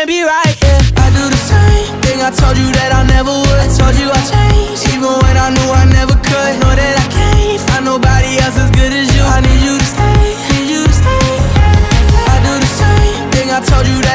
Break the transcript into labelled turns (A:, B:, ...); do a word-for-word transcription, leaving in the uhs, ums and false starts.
A: can't be right, yeah. I do the same thing I told you that I never would. I told you I changed, even when I knew I never could. Know that I can't find nobody else as good as you. I need you to stay, need you to stay. I do the same thing I told you